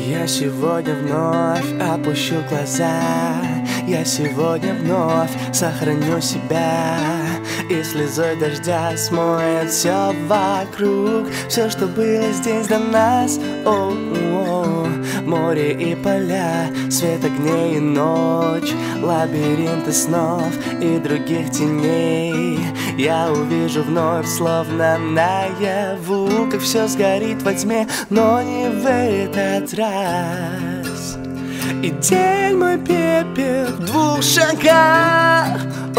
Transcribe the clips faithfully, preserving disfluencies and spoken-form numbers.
Я сегодня вновь опущу глаза, я сегодня вновь сохраню себя, и слезой дождя смоет все вокруг, все, что было здесь до нас. О-о-о. Море и поля, свет огней и ночь, лабиринты снов и других теней. Я увижу вновь, словно наяву, как все сгорит во тьме, но не в этот раз. И день мой пепел в двух шагах.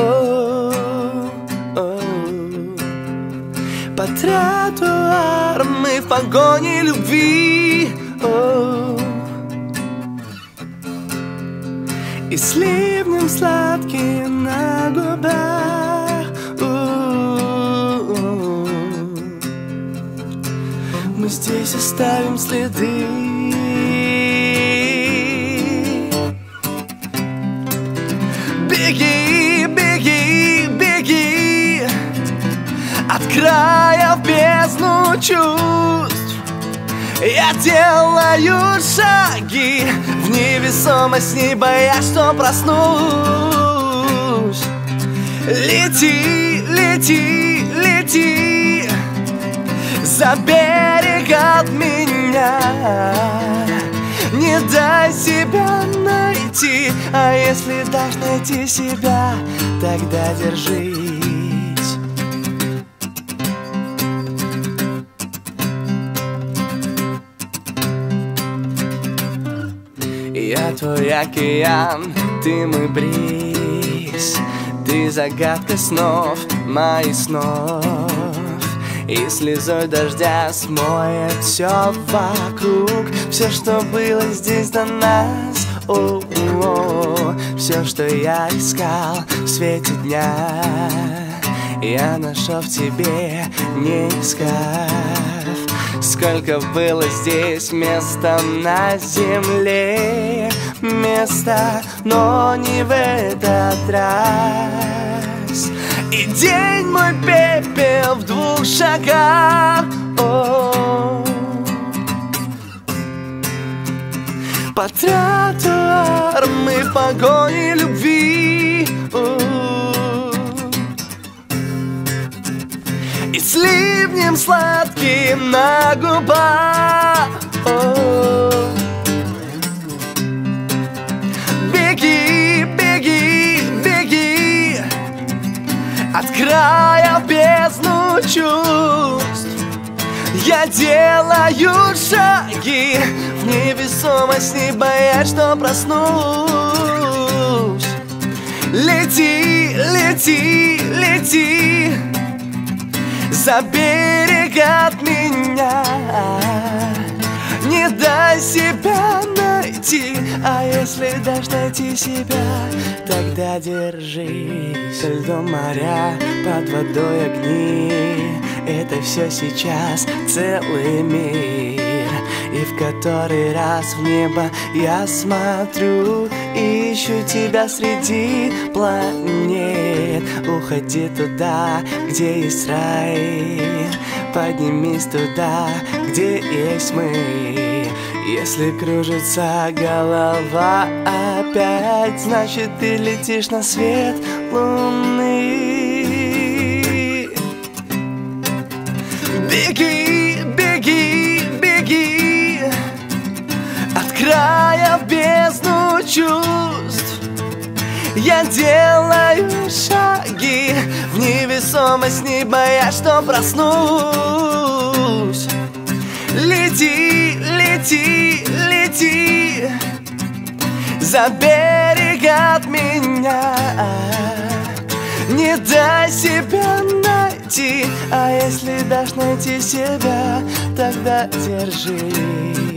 О-о-о. По тротуарам мы в погоне любви. О-о-о. И с ливнем сладким на губах. У-у-у. Мы здесь оставим следы. Беги, беги, беги от края в бездну чувств. Я делаю шаги в невесомость, не боясь, что проснусь. Лети, лети, лети за берег от меня. Не дай себя найти, а если дашь найти себя, тогда держись. Я твой океан, ты мой бриз, ты загадка снов, моих снов. И слезой дождя смоет все вокруг, все, что было здесь до нас. О-о-о. Все, что я искал в свете дня, я нашел в тебе, не искав. Сколько было здесь места на земле, места, но не в этот раз. И день мой пепел в двух шагах. О-о-о. По тротуарам мы в погоне любви. О-о-о. И с ливнем сладким на губах. О-о-о. Беги, беги, беги от края в бездну чувств. Я делаю шаги в невесомость, не боясь, что проснусь. Лети, лети, лети за берег от меня. Не дай себя найти, а если дашь найти себя, тогда держись. Со льдом моря, под водой огни, это все сейчас целый мир. И в который раз в небо я смотрю, ищу тебя среди планет. Уходи туда, где есть рай, поднимись туда, где есть мы. Если кружится голова опять, значит ты летишь на свет луны. Беги, беги, беги от края в бездну чувств. Я делаю шаги в невесомость, не боясь, что проснусь. Лети, лети, лети за берег от меня. Не дай себя найти, а если дашь найти себя, тогда держись.